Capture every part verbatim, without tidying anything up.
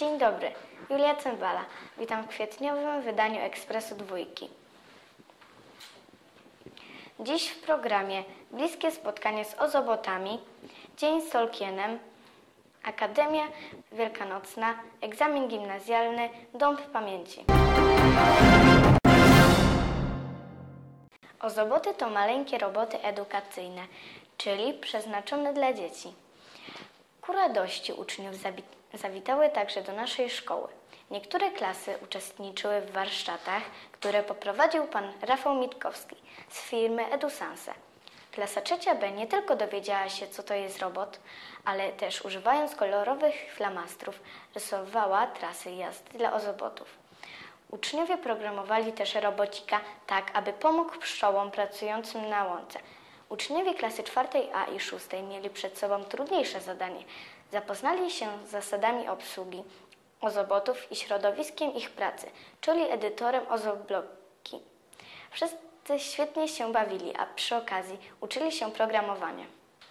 Dzień dobry, Julia Cymbala. Witam w kwietniowym wydaniu Ekspresu Dwójki. Dziś w programie bliskie spotkanie z ozobotami, dzień z Tolkienem, Akademia Wielkanocna, egzamin gimnazjalny, dąb pamięci. Ozoboty to maleńkie roboty edukacyjne, czyli przeznaczone dla dzieci. Ku radości uczniów zawitały także do naszej szkoły. Niektóre klasy uczestniczyły w warsztatach, które poprowadził pan Rafał Mitkowski z firmy EduSense. Klasa trzecia B nie tylko dowiedziała się, co to jest robot, ale też używając kolorowych flamastrów rysowała trasy jazdy dla ozobotów. Uczniowie programowali też robocika tak, aby pomógł pszczołom pracującym na łące. Uczniowie klasy czwartej A i szóstej mieli przed sobą trudniejsze zadanie. Zapoznali się z zasadami obsługi ozobotów i środowiskiem ich pracy, czyli edytorem Ozobloki. Wszyscy świetnie się bawili, a przy okazji uczyli się programowania.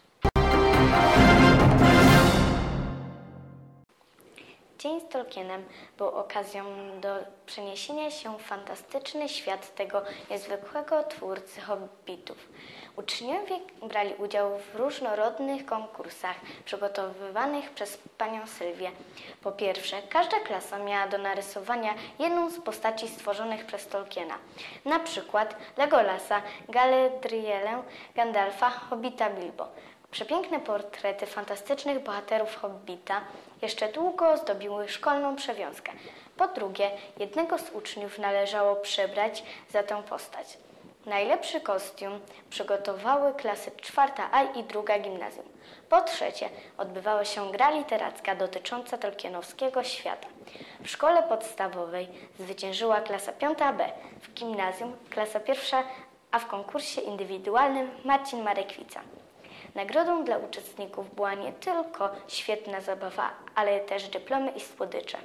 Dzień z Tolkienem był okazją do przeniesienia się w fantastyczny świat tego niezwykłego twórcy hobbitów. Uczniowie brali udział w różnorodnych konkursach przygotowywanych przez panią Sylwię. Po pierwsze, każda klasa miała do narysowania jedną z postaci stworzonych przez Tolkiena. Na przykład Legolasa, Galadrielę, Gandalfa, Hobbita Bilbo. Przepiękne portrety fantastycznych bohaterów Hobbita jeszcze długo zdobiły szkolną przewiązkę. Po drugie, jednego z uczniów należało przebrać za tę postać. Najlepszy kostium przygotowały klasy czwarta A i druga gimnazjum. Po trzecie, odbywała się gra literacka dotycząca tolkienowskiego świata. W szkole podstawowej zwyciężyła klasa piąta B, w gimnazjum klasa pierwsza, a w konkursie indywidualnym Marcin Marekwica. Nagrodą dla uczestników była nie tylko świetna zabawa, ale też dyplomy i słodycze.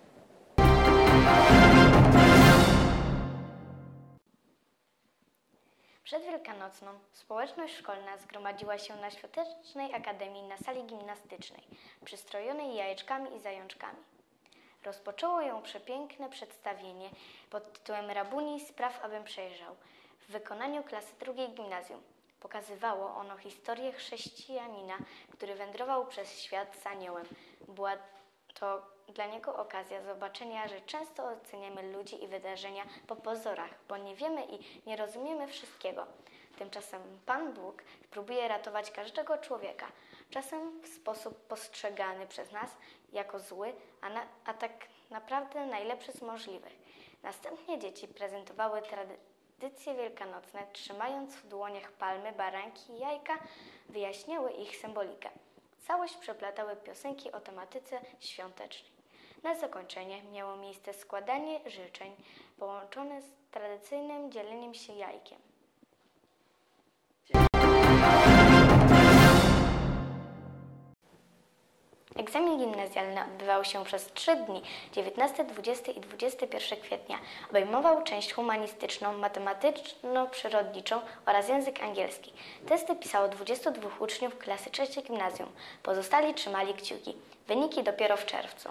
Przed Wielkanocną społeczność szkolna zgromadziła się na Świątecznej Akademii na sali gimnastycznej, przystrojonej jajeczkami i zajączkami. Rozpoczęło ją przepiękne przedstawienie pod tytułem Rabuni spraw, abym przejrzał, w wykonaniu klasy drugiej gimnazjum. Pokazywało ono historię chrześcijanina, który wędrował przez świat z aniołem. Była to dla niego okazja zobaczenia, że często oceniamy ludzi i wydarzenia po pozorach, bo nie wiemy i nie rozumiemy wszystkiego. Tymczasem Pan Bóg próbuje ratować każdego człowieka, czasem w sposób postrzegany przez nas jako zły, a, na, a tak naprawdę najlepszy z możliwych. Następnie dzieci prezentowały tradycje. Tradycje wielkanocne, trzymając w dłoniach palmy, baranki i jajka, wyjaśniały ich symbolikę. Całość przeplatały piosenki o tematyce świątecznej. Na zakończenie miało miejsce składanie życzeń, połączone z tradycyjnym dzieleniem się jajkiem. Egzamin gimnazjalny odbywał się przez trzy dni, dziewiętnastego, dwudziestego i dwudziestego pierwszego kwietnia. Obejmował część humanistyczną, matematyczno-przyrodniczą oraz język angielski. Testy pisało dwudziestu dwóch uczniów klasy trzeciej gimnazjum. Pozostali trzymali kciuki. Wyniki dopiero w czerwcu.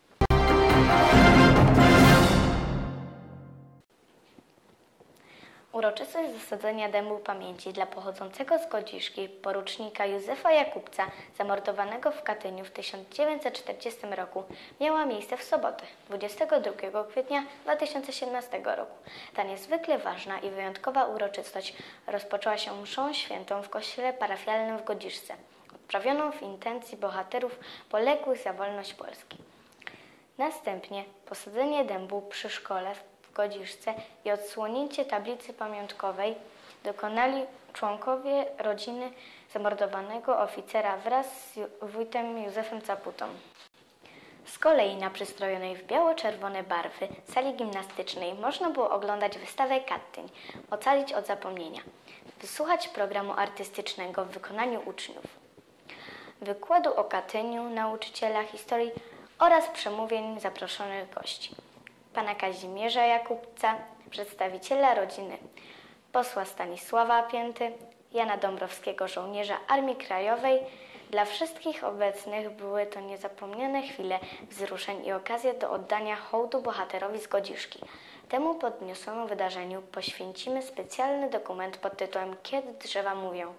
Uroczystość zasadzenia dębu pamięci dla pochodzącego z Godziszki porucznika Józefa Jakubca, zamordowanego w Katyniu w tysiąc dziewięćset czterdziestym roku, miała miejsce w sobotę, dwudziestego drugiego kwietnia dwa tysiące siedemnastego roku. Ta niezwykle ważna i wyjątkowa uroczystość rozpoczęła się mszą świętą w kościele parafialnym w Godziszce, odprawioną w intencji bohaterów poległych za wolność Polski. Następnie posadzenie dębu przy szkole w Godziszce i odsłonięcie tablicy pamiątkowej dokonali członkowie rodziny zamordowanego oficera wraz z wójtem Józefem Caputą. Z kolei na przystrojonej w biało-czerwone barwy sali gimnastycznej można było oglądać wystawę Katyń, ocalić od zapomnienia, wysłuchać programu artystycznego w wykonaniu uczniów, wykładu o Katyniu, nauczyciela historii oraz przemówień zaproszonych gości. Pana Kazimierza Jakubca, przedstawiciela rodziny, posła Stanisława Pięty, Jana Dąbrowskiego, żołnierza Armii Krajowej, Dla wszystkich obecnych były to niezapomniane chwile wzruszeń i okazja do oddania hołdu bohaterowi z Godziszki. Temu podniosłemu wydarzeniu poświęcimy specjalny dokument pod tytułem „Kiedy drzewa mówią”.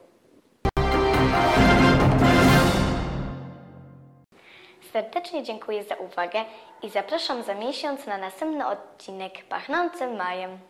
Serdecznie dziękuję za uwagę i zapraszam za miesiąc na następny odcinek Pachnącym Majem.